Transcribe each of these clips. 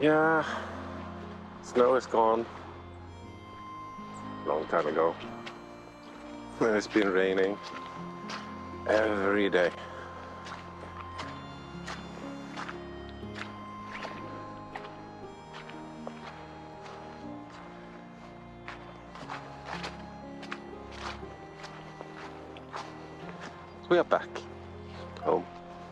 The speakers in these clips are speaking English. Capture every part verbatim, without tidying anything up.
Yeah, snow is gone. Long time ago. And it's been raining every day. We are back home.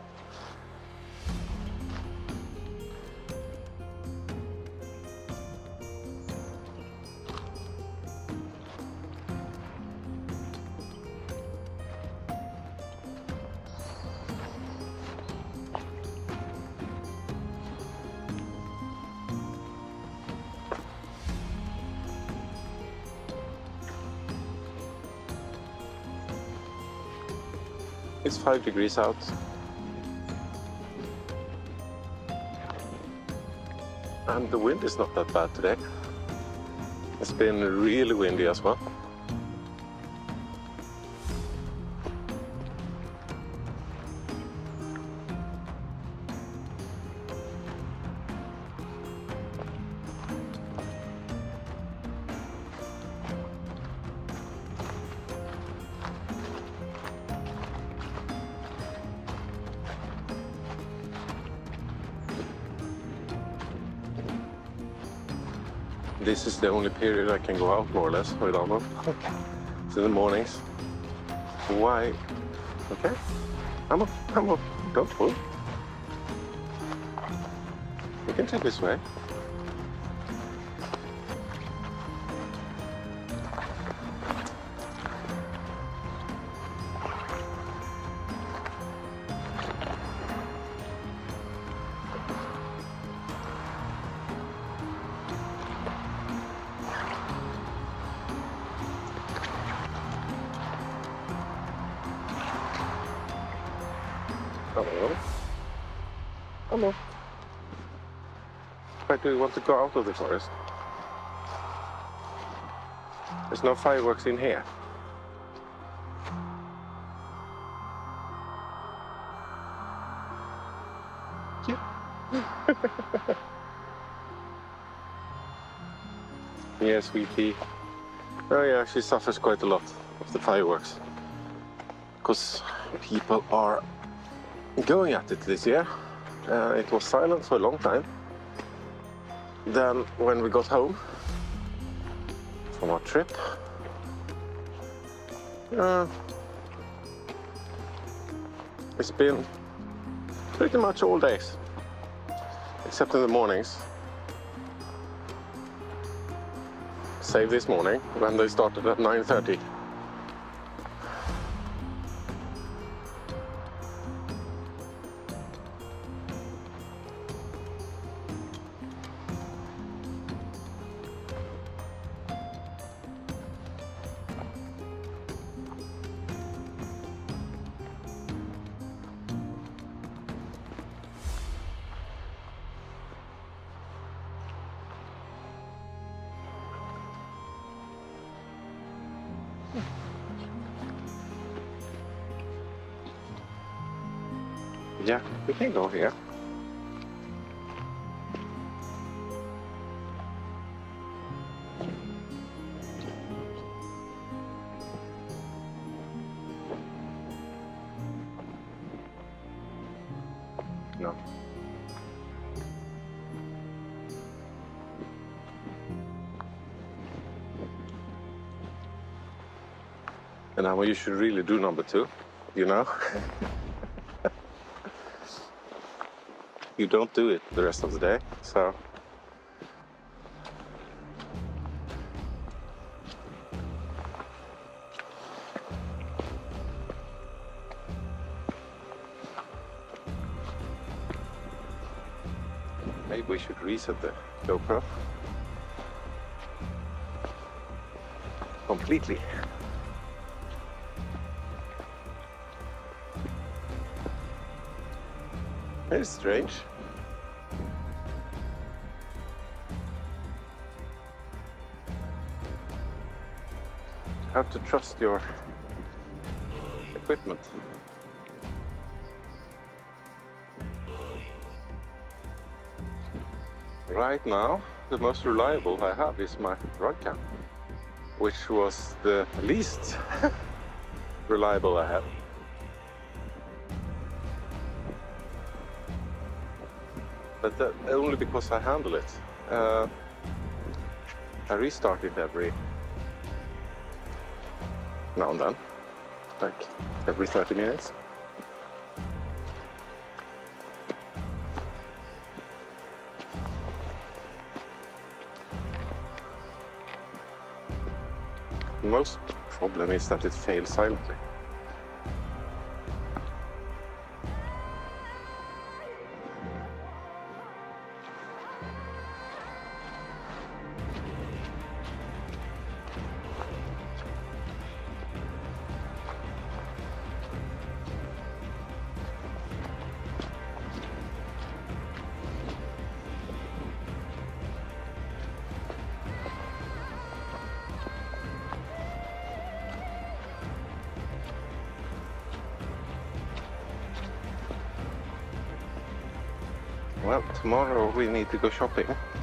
It's five degrees out. And the wind is not that bad today. It's been really windy as well. This is the only period I can go out more or less with Aamu. It's in the mornings. Why? Okay. Aamu, Aamu, don't move. You can take this way. Hello. Hello. Why do you want to go out of the forest? There's no fireworks in here. Yeah. Yeah, sweetie. Oh yeah, she suffers quite a lot of the fireworks. Because people are going at it this year. Uh, it was silent for a long time. Then when we got home from our trip, uh, it's been pretty much all days, except in the mornings. Save this morning when they started at nine thirty. Yeah, we can go here. No. And now you should really do number two, you know? You don't do it the rest of the day, so maybe we should reset the GoPro completely. It's strange. You have to trust your equipment. Right now, the most reliable I have is my rod cam, which was the least reliable I have. But that only because I handle it. Uh, I restart it every now and then, like every thirty minutes. The most problem is that it fails silently. Well, tomorrow we need to go shopping.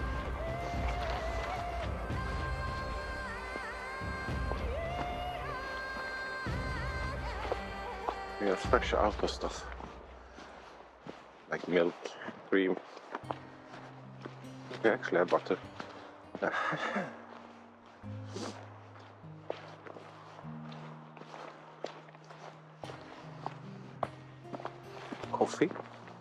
We have fresh auto stuff, like milk, cream. We actually have butter. Coffee.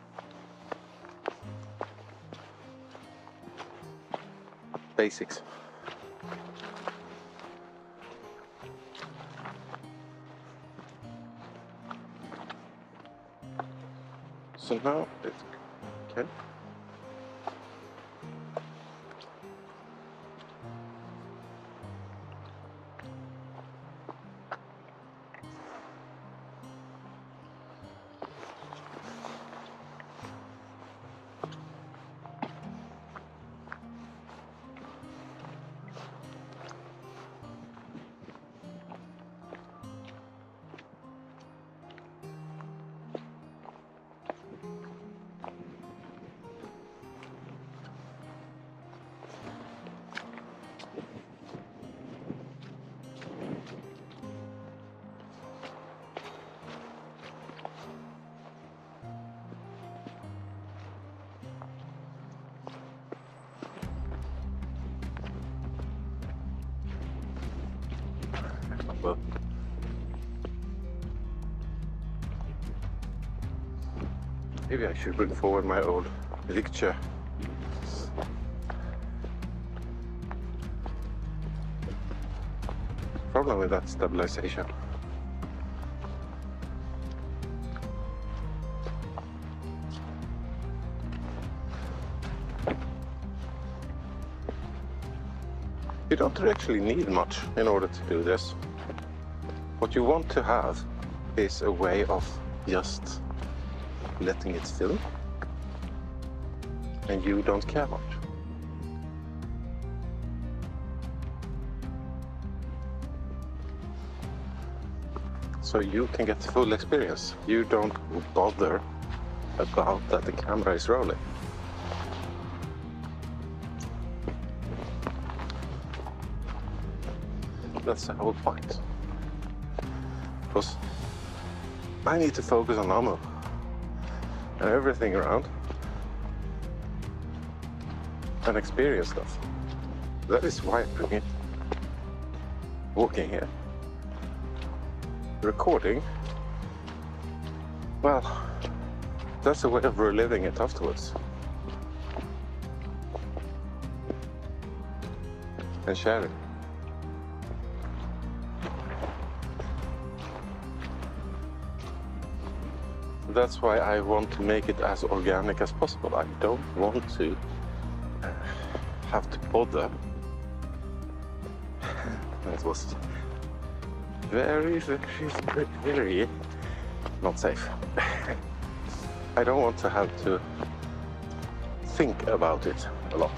Basics. So now it's okay. Well, maybe I should bring forward my old picture. Problem with that stabilization. You don't actually need much in order to do this. What you want to have is a way of just letting it film, and you don't care much. So you can get the full experience. You don't bother about that the camera is rolling. That's the whole point. Because I need to focus on Aamu and everything around and experience stuff. That is why I bring it. Walking here. Recording. Well, that's a way of reliving it afterwards. And sharing. That's why I want to make it as organic as possible. I don't want to uh, have to bother. That was very, very, very not safe. I don't want to have to think about it a lot.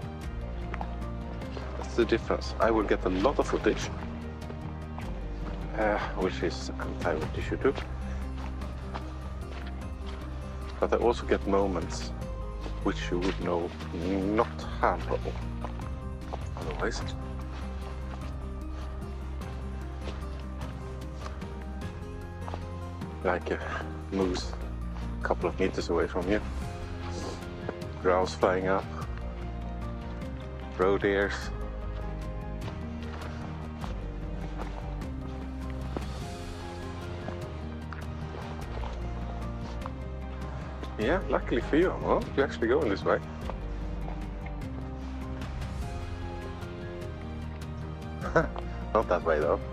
The difference. I will get a lot of footage uh, which is anti what you should do. But I also get moments which you would know not handle otherwise. Like a moose a couple of meters away from you, grouse flying up, roe deers. Yeah, luckily for you, well, you're actually going this way. Not that way though.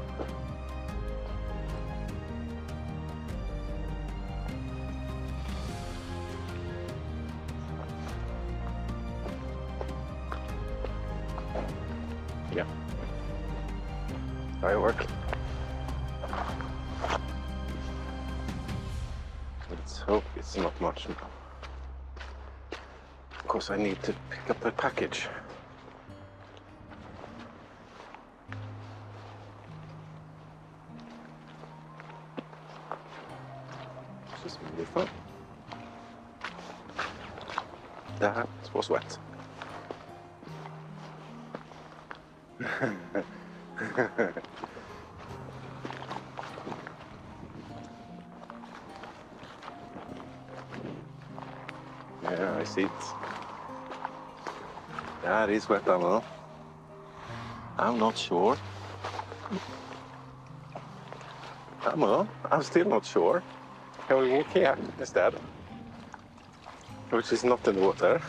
Yeah. Firework. Let's hope it's not much now. Of course, I need to pick up the package. This is really fun. That was wet. Yeah, I see it. That is wet, Aamu. I'm not sure. Aamu, I'm still not sure. Can we walk here instead? Which is not in the water.